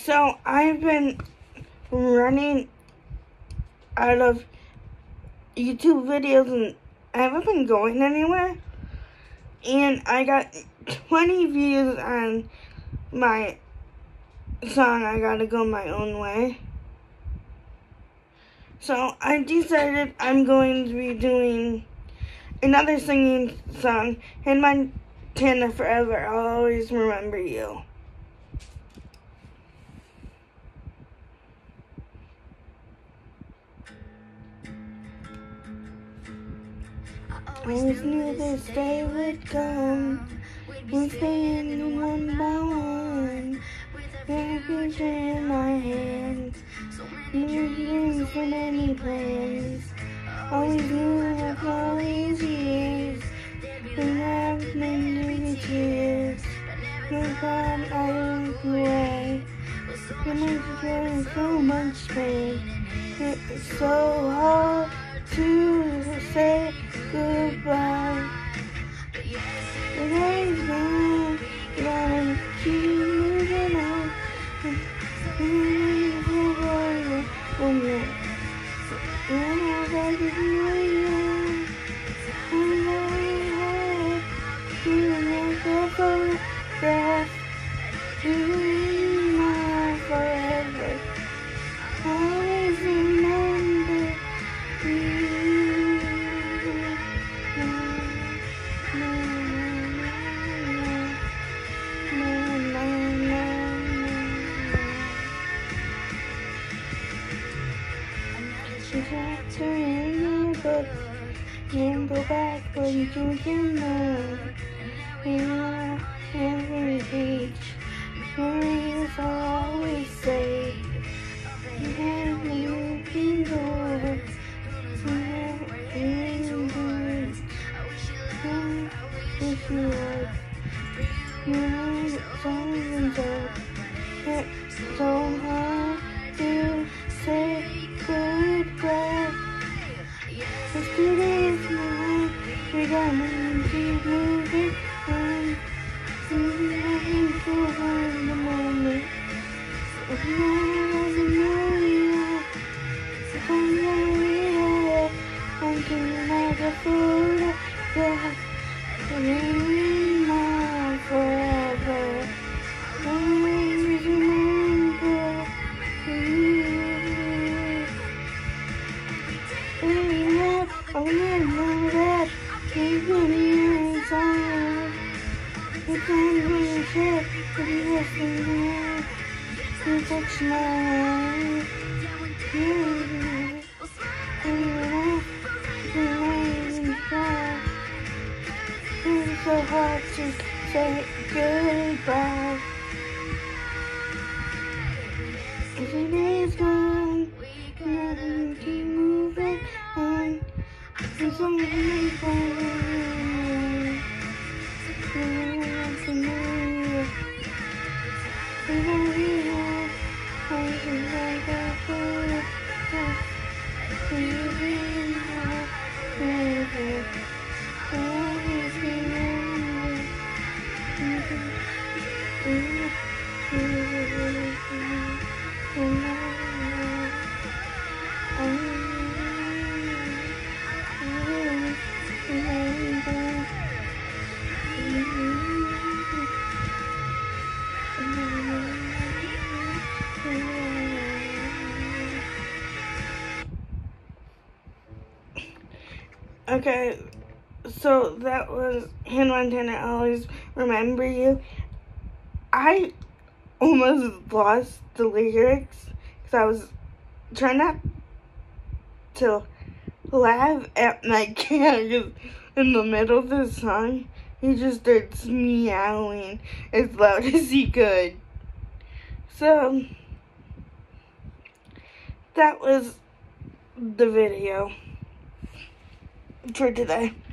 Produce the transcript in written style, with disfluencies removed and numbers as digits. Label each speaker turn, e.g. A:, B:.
A: So I've been running out of YouTube videos and I haven't been going anywhere. And I got 20 views on my song, I Gotta Go My Own Way. So I decided I'm going to be doing another singing song, Hannah Montana Forever, I'll Always Remember You. Always knew this day would come. We're staying in one by one. With a future in my hands. New dreams for many plans. Always knew after all these years. And I've been through the tears. No thought I look away. So much joy and so much pain. It's so hard to say goodbye. The day's gone, gotta keep moving on. One minute. When I got to know you, I know you make a photograph. You my forever. Always remember you. Chapter in the book, and go back when you can know. Every page, memories are always safe. And you can go. If you would, it's always up. It's so hard to say goodbye. Yesterday's mine, we gotta keep moving on. Moving forward in the moment. If I wasn't you, if I'm not real, I can make a photograph. In my forever, always remember you. I remember that even years on. The time when you said that you were still you touched my eyes. It's so hard to say goodbye. Every day's gone, nothing to keep moving on. There's something for me. I can know you. I can like a photograph. Always remember. Okay, so that was Hannah Montana, I Always Remember You. I almost lost the lyrics because I was trying not to laugh at my cat because in the middle of the song, he just starts meowing as loud as he could. So, that was the video for today.